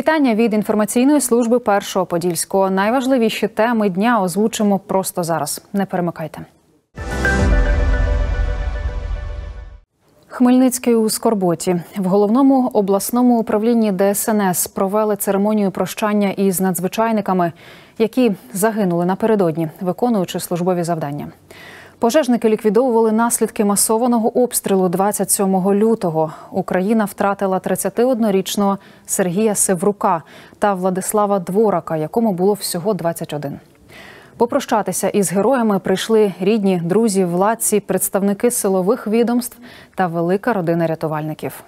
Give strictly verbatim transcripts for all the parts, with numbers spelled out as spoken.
Вітання від інформаційної служби Першого Подільського. Найважливіші теми дня озвучимо просто зараз. Не перемикайте. Хмельницький у скорботі. В Головному обласному управлінні Де Ес Ен Ес провели церемонію прощання із надзвичайниками, які загинули напередодні, виконуючи службові завдання. Пожежники ліквідовували наслідки масованого обстрілу двадцять сьомого лютого. Україна втратила тридцятиоднорічного Сергія Севрука та Владислава Дворака, якому було всього двадцять один. Попрощатися із героями прийшли рідні, друзі, владці, представники силових відомств та велика родина рятувальників.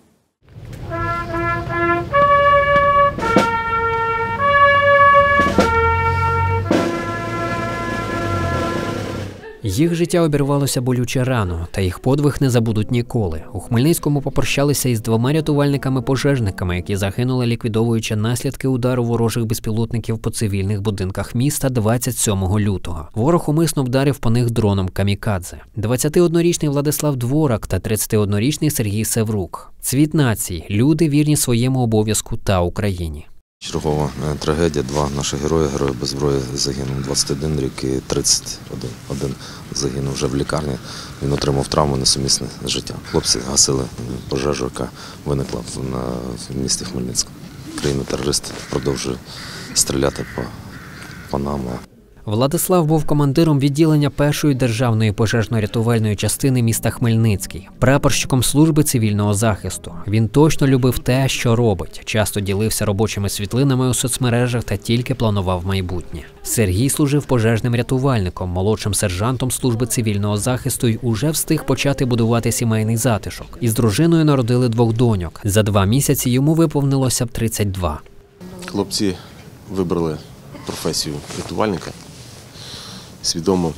Їх життя обірвалося болюче рано, та їх подвиг не забудуть ніколи. У Хмельницькому попрощалися із двома рятувальниками-пожежниками, які загинули, ліквідовуючи наслідки удару ворожих безпілотників по цивільних будинках міста двадцять сьомого лютого. Ворог умисно вдарив по них дроном камікадзе. двадцятиоднорічний Владислав Дворак та тридцятиоднорічний Сергій Севрук. Цвіт нації – люди, вірні своєму обов'язку та Україні. Чергова трагедія. Два наші герої, герої без зброї, загинув двадцять один рік і тридцять один. Один загинув вже в лікарні. Він отримав травму несумісне з життям. Хлопці гасили пожежу, яка виникла в місті Хмельницькому. Країна-терорист продовжує стріляти по, по нам. Владислав був командиром відділення першої державної пожежно-рятувальної частини міста Хмельницький, прапорщиком служби цивільного захисту. Він точно любив те, що робить, часто ділився робочими світлинами у соцмережах та тільки планував майбутнє. Сергій служив пожежним рятувальником, молодшим сержантом служби цивільного захисту й уже встиг почати будувати сімейний затишок. Із дружиною народили двох доньок. За два місяці йому виповнилося б тридцять два. Хлопці вибрали професію рятувальника. Свідомо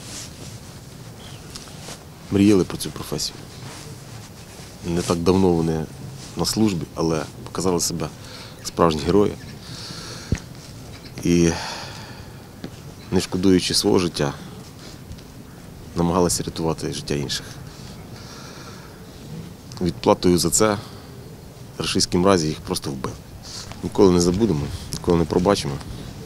мріяли про цю професію. Не так давно вони на службі, але показали себе справжні герої. І, не шкодуючи свого життя, намагалися рятувати життя інших. Відплатою за це рашистській мразі їх просто вбили. Ніколи не забудемо, ніколи не пробачимо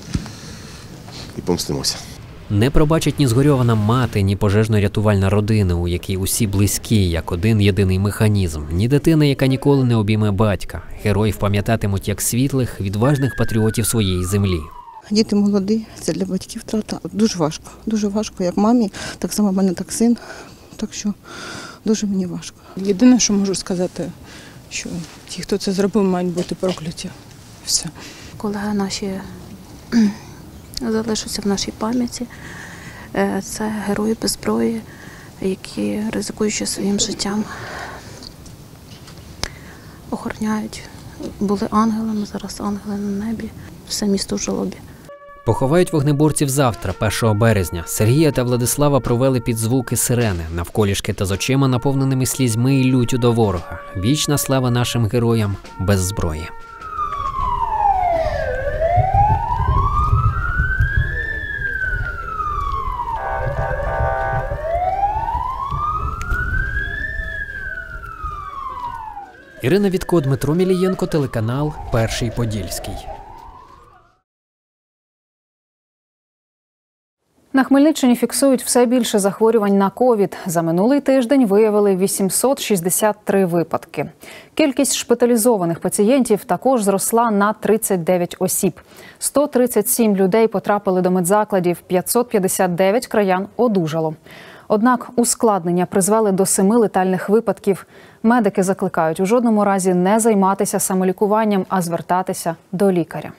і помстимося. Не пробачить ні згорьована мати, ні пожежно-рятувальна родина, у якій усі близькі, як один єдиний механізм, ні дитина, яка ніколи не обійме батька. Героїв пам'ятатимуть як світлих, відважних патріотів своєї землі. Діти молоді, це для батьків втрата. Дуже важко, дуже важко, як мамі, так само в мене так син, так що дуже мені важко. Єдине, що можу сказати, що ті, хто це зробив, мають бути прокляті. Все. Колеги наші залишаться в нашій пам'яті. Це герої без зброї, які, ризикуючи своїм життям, охороняють. Були ангелами, зараз ангели на небі, все місто в жалобі. Поховають вогнеборців завтра, першого березня. Сергія та Владислава провели під звуки сирени, навколішки та з очима, наповненими слізьми і люттю до ворога. Вічна слава нашим героям без зброї. Ірина Вітко, Дмитро Мілієнко, телеканал Перший Подільський. На Хмельниччині фіксують все більше захворювань на ковід. За минулий тиждень виявили вісімсот шістдесят три випадки. Кількість шпиталізованих пацієнтів також зросла на тридцять дев'ять осіб. сто тридцять сім людей потрапили до медзакладів, п'ятсот п'ятдесят дев'ять краян одужало. Однак ускладнення призвели до семи летальних випадків. Медики закликають у жодному разі не займатися самолікуванням, а звертатися до лікаря.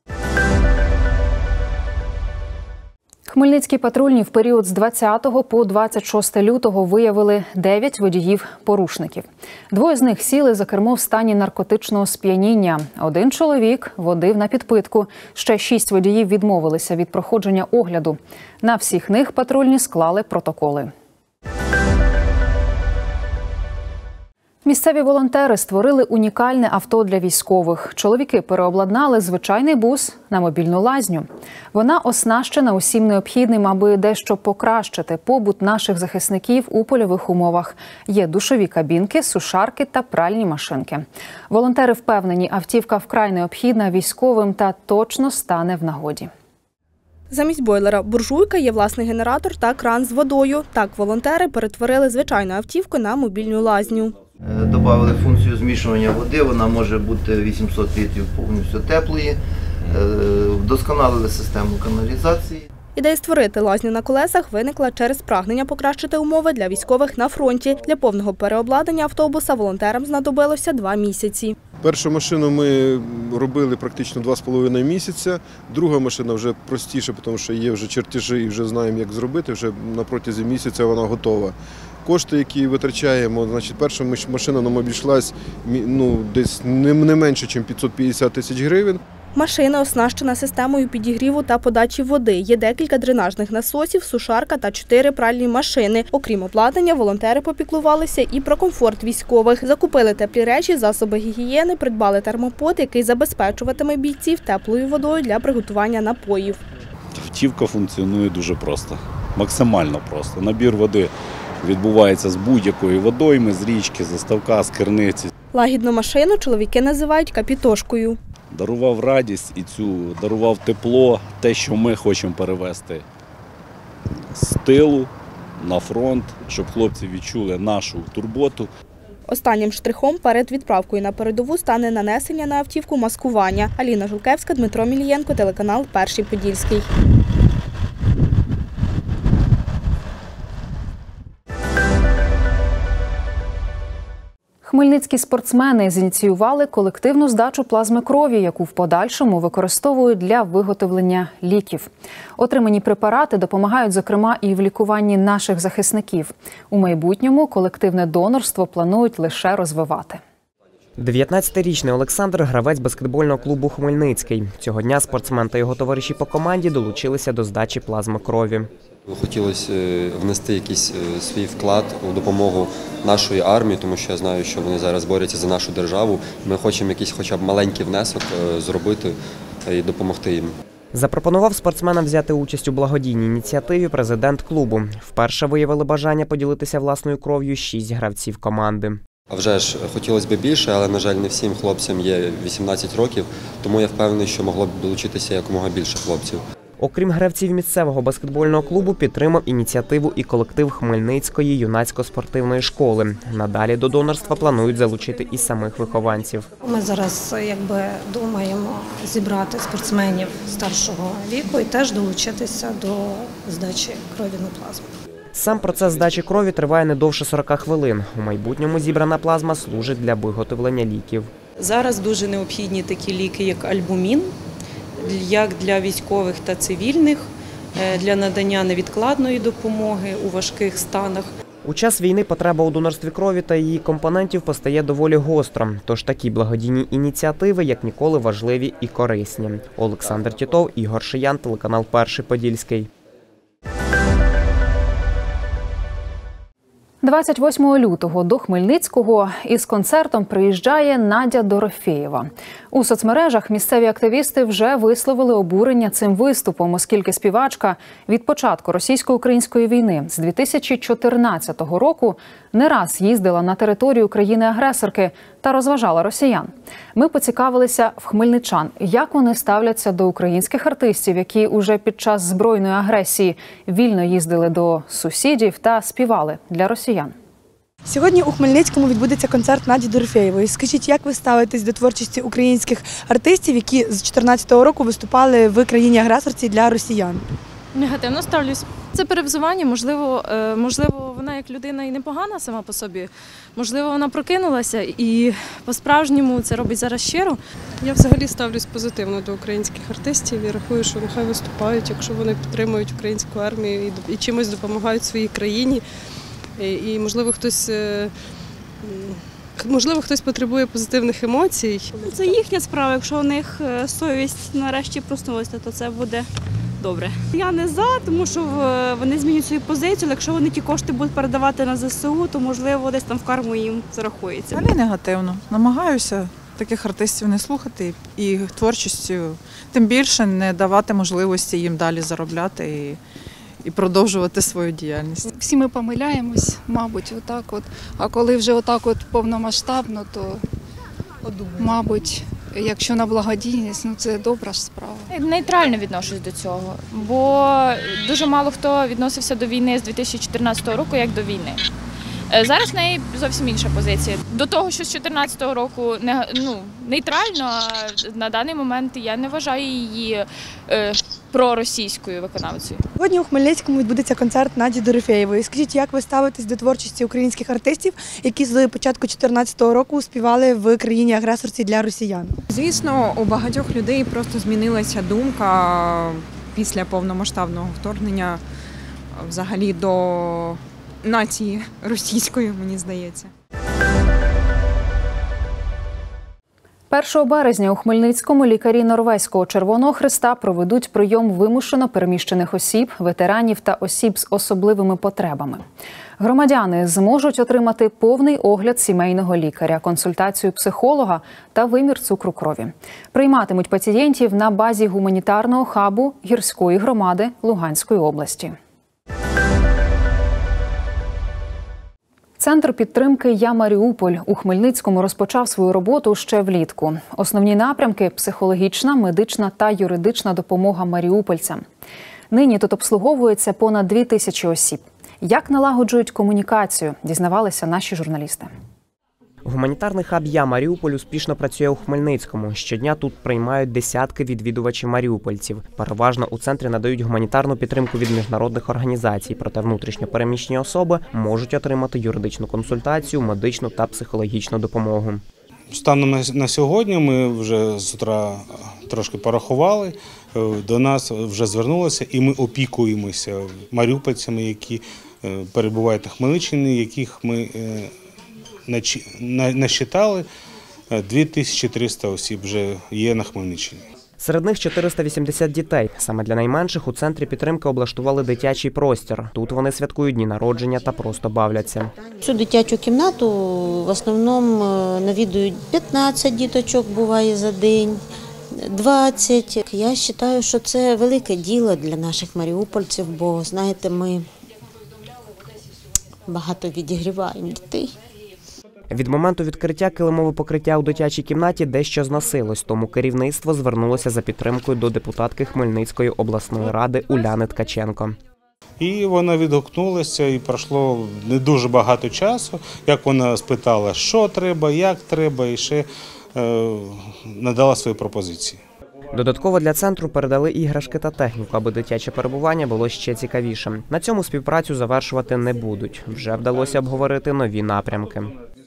Хмельницькі патрульні в період з двадцятого по двадцять шосте лютого виявили дев'ять водіїв-порушників. Двоє з них сіли за кермо в стані наркотичного сп'яніння. Один чоловік водив на підпитку. Ще шість водіїв відмовилися від проходження огляду. На всіх них патрульні склали протоколи. Місцеві волонтери створили унікальне авто для військових. Чоловіки переобладнали звичайний бус на мобільну лазню. Вона оснащена усім необхідним, аби дещо покращити побут наших захисників у польових умовах. Є душові кабінки, сушарки та пральні машинки. Волонтери впевнені, автівка вкрай необхідна військовим та точно стане в нагоді. Замість бойлера – буржуйка, є власний генератор та кран з водою. Так волонтери перетворили звичайну автівку на мобільну лазню. Добавили функцію змішування води, вона може бути вісімсот літрів повністю теплої. Вдосконалили систему каналізації. Ідея створити лазню на колесах виникла через прагнення покращити умови для військових на фронті. Для повного переобладнання автобуса волонтерам знадобилося два місяці. Першу машину ми робили практично два з половиною місяця. Друга машина вже простіша, тому що є вже чертежі і вже знаємо, як зробити. Вже на протязі місяця вона готова. Кошти, які витрачаємо, значить, перша машина нам обійшлась ну, десь не менше, ніж п'ятсот п'ятдесят тисяч гривень. Машина оснащена системою підігріву та подачі води. Є декілька дренажних насосів, сушарка та чотири пральні машини. Окрім обладнання, волонтери попіклувалися і про комфорт військових. Закупили теплі речі, засоби гігієни, придбали термопод, який забезпечуватиме бійців теплою водою для приготування напоїв. Автівка функціонує дуже просто, максимально просто. Набір води відбувається з будь-якої водойми, з річки, з ставка, з криниці. Лагідну машину чоловіки називають капітошкою. Дарував радість і цю, дарував тепло, те, що ми хочемо перевести з тилу на фронт, щоб хлопці відчули нашу турботу. Останнім штрихом перед відправкою на передову стане нанесення на автівку маскування. Аліна Жулкевська, Дмитро Мілієнко, телеканал «Перший Подільський». Хмельницькі спортсмени зініціювали колективну здачу плазми крові, яку в подальшому використовують для виготовлення ліків. Отримані препарати допомагають, зокрема, і в лікуванні наших захисників. У майбутньому колективне донорство планують лише розвивати. дев'ятнадцятирічний Олександр – гравець баскетбольного клубу «Хмельницький». Цього дня спортсмен та його товариші по команді долучилися до здачі плазми крові. Хотілося внести якийсь свій вклад у допомогу нашої армії, тому що я знаю, що вони зараз борються за нашу державу. Ми хочемо якийсь хоча б маленький внесок зробити і допомогти їм. Запропонував спортсменам взяти участь у благодійній ініціативі президент клубу. Вперше виявили бажання поділитися власною кров'ю шість гравців команди. А вже ж хотілося б більше, але, на жаль, не всім хлопцям є вісімнадцять років, тому я впевнений, що могло б долучитися якомога більше хлопців. Окрім гравців місцевого баскетбольного клубу, підтримав ініціативу і колектив Хмельницької юнацько-спортивної школи. Надалі до донорства планують залучити і самих вихованців. Ми зараз якби думаємо зібрати спортсменів старшого віку і теж долучитися до здачі крові на плазму. Сам процес здачі крові триває не довше сорока хвилин. У майбутньому зібрана плазма служить для виготовлення ліків. Зараз дуже необхідні такі ліки, як альбумін, як для військових та цивільних, для надання невідкладної допомоги у важких станах. У час війни потреба у донорстві крові та її компонентів постає доволі гостро. Тож такі благодійні ініціативи, як ніколи, важливі і корисні. Олександр Тітов, Ігор Шиян, телеканал «Перший Подільський». двадцять восьмого лютого до Хмельницького із концертом приїжджає Надя Дорофєєва. У соцмережах місцеві активісти вже висловили обурення цим виступом, оскільки співачка від початку російсько-української війни з дві тисячі чотирнадцятого року не раз їздила на територію країни-агресорки та розважала росіян. Ми поцікавилися в хмельничан, як вони ставляться до українських артистів, які уже під час збройної агресії вільно їздили до сусідів та співали для росіян. Сьогодні у Хмельницькому відбудеться концерт Наді Дорофєєвої. Скажіть, як ви ставитесь до творчості українських артистів, які з дві тисячі чотирнадцятого року виступали в країні-агресорці для росіян? Негативно ставлюсь. Це перевзування, можливо, можливо, вона як людина і непогана сама по собі. Можливо, вона прокинулася і по-справжньому це робить зараз щиро. Я взагалі ставлюсь позитивно до українських артистів і рахую, що нехай виступають, якщо вони підтримують українську армію і чимось допомагають своїй країні. І, можливо, хтось Можливо, хтось потребує позитивних емоцій. Це їхня справа. Якщо у них совість нарешті проснулася, то це буде добре. Я не за, тому що вони змінюють свою позицію, але якщо вони ті кошти будуть передавати на зе се у, то, можливо, десь там в карму їм зарахується. Взагалі негативно. Намагаюся таких артистів не слухати і творчістю, тим більше не давати можливості їм далі заробляти і, і продовжувати свою діяльність. Всі ми помиляємось, мабуть, отак от. А коли вже отак от повномасштабно, то, мабуть, якщо на благодійність, ну це добра ж справа. Нейтрально відношусь до цього, бо дуже мало хто відносився до війни з дві тисячі чотирнадцятого року, як до війни. Зараз в неї зовсім інша позиція. До того, що з дві тисячі чотирнадцятого року не, ну, нейтрально, а на даний момент я не вважаю її е, проросійською виконавцею. Сьогодні у Хмельницькому відбудеться концерт Наді Дорофєєвої. Скажіть, як ви ставитесь до творчості українських артистів, які з початку дві тисячі чотирнадцятого року співали в країні-агресорці для росіян? Звісно, у багатьох людей просто змінилася думка після повномасштабного вторгнення взагалі до нації російської, мені здається. першого березня у Хмельницькому лікарі Норвезького Червоного Хреста проведуть прийом вимушено переміщених осіб, ветеранів та осіб з особливими потребами. Громадяни зможуть отримати повний огляд сімейного лікаря, консультацію психолога та вимір цукру крові. Прийматимуть пацієнтів на базі гуманітарного хабу гірської громади Луганської області. Центр підтримки «Я Маріуполь» у Хмельницькому розпочав свою роботу ще влітку. Основні напрямки – психологічна, медична та юридична допомога маріупольцям. Нині тут обслуговується понад дві тисячі осіб. Як налагоджують комунікацію, дізнавалися наші журналісти. Гуманітарний хаб «Я Маріуполь» успішно працює у Хмельницькому. Щодня тут приймають десятки відвідувачів маріупольців. Переважно у центрі надають гуманітарну підтримку від міжнародних організацій, проте внутрішньо переміщені особи можуть отримати юридичну консультацію, медичну та психологічну допомогу. Станом на сьогодні ми вже з утра трошки порахували, до нас вже звернулося і ми опікуємося маріупольцями, які перебувають на Хмельниччині, яких ми насчитали. дві тисячі триста осіб вже є на Хмельниччині. Серед них чотириста вісімдесят дітей. Саме для найменших у центрі підтримки облаштували дитячий простір. Тут вони святкують дні народження та просто бавляться. Цю дитячу кімнату в основному навідують п'ятнадцять діточок, буває за день, двадцять. Я вважаю, що це велике діло для наших маріупольців, бо, знаєте, ми багато відігріваємо дітей. Від моменту відкриття килимове покриття у дитячій кімнаті дещо зносилось, тому керівництво звернулося за підтримкою до депутатки Хмельницької обласної ради Уляни Ткаченко. І вона відгукнулася, і пройшло не дуже багато часу, як вона спитала, що треба, як треба, і ще е, надала свої пропозиції. Додатково для центру передали іграшки та техніку, аби дитяче перебування було ще цікавішим. На цьому співпрацю завершувати не будуть. Вже вдалося обговорити нові напрямки.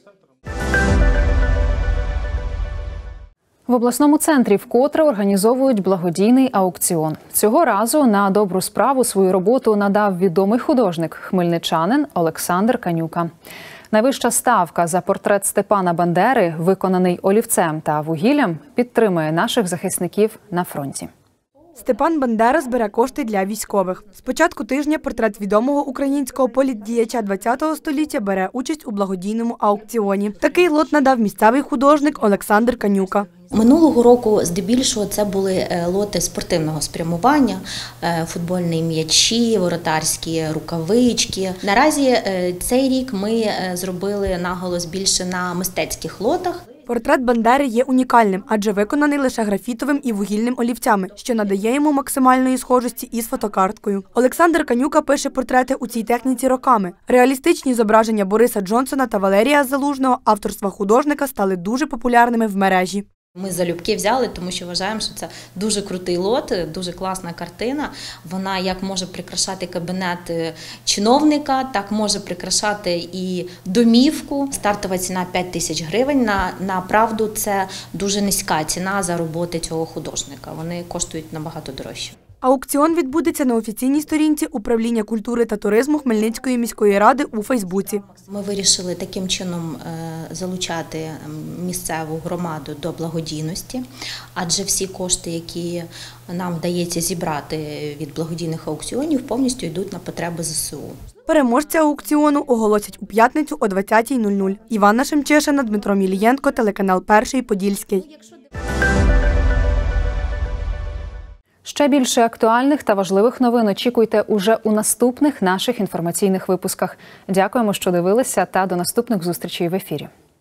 В обласному центрі вкотре організовують благодійний аукціон. Цього разу на добру справу свою роботу надав відомий художник, хмельничанин Олександр Канюка. Найвища ставка за портрет Степана Бандери, виконаний олівцем та вугіллям, підтримує наших захисників на фронті. Степан Бандера збере кошти для військових. З початку тижня портрет відомого українського політдіяча ХХ століття бере участь у благодійному аукціоні. Такий лот надав місцевий художник Олександр Канюка. Минулого року здебільшого це були лоти спортивного спрямування, футбольні м'ячі, воротарські рукавички. Наразі цей рік ми зробили наголос більше на мистецьких лотах. Портрет Бандери є унікальним, адже виконаний лише графітовим і вугільним олівцями, що надає йому максимальної схожості із фотокарткою. Олександр Канюка пише портрети у цій техніці роками. Реалістичні зображення Бориса Джонсона та Валерія Залужного авторства художника стали дуже популярними в мережі. Ми залюбки взяли, тому що вважаємо, що це дуже крутий лот, дуже класна картина. Вона як може прикрашати кабінет чиновника, так може прикрашати і домівку. Стартова ціна п'ять тисяч гривень. На, направду це дуже низька ціна за роботи цього художника. Вони коштують набагато дорожче. Аукціон відбудеться на офіційній сторінці Управління культури та туризму Хмельницької міської ради у Фейсбуці. Ми вирішили таким чином залучати місцеву громаду до благодійності, адже всі кошти, які нам вдається зібрати від благодійних аукціонів, повністю йдуть на потреби ЗСУ. Переможця аукціону оголосять у п'ятницю о двадцятій нуль нуль. Іванна Шемчишина, Дмитро Мілієнко, телеканал Перший Подільський. Ще більше актуальних та важливих новин очікуйте уже у наступних наших інформаційних випусках. Дякуємо, що дивилися, та до наступних зустрічей в ефірі.